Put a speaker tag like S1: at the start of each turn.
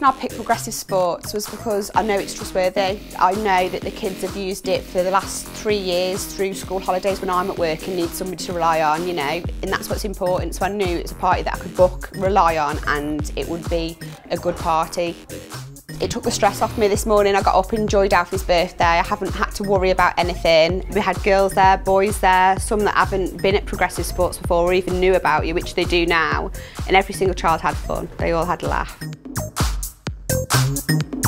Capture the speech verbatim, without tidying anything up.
S1: reason I picked Progressive Sports was because I know it's trustworthy. I know that the kids have used it for the last three years through school holidays when I'm at work and need somebody to rely on, you know, and that's what's important. So I knew it's a party that I could book, rely on, and it would be a good party. It took the stress off me this morning. I got up and enjoyed Alfie's birthday. I haven't had to worry about anything. We had girls there, boys there, some that haven't been at Progressive Sports before or even knew about you, which they do now. And every single child had fun. They all had a laugh.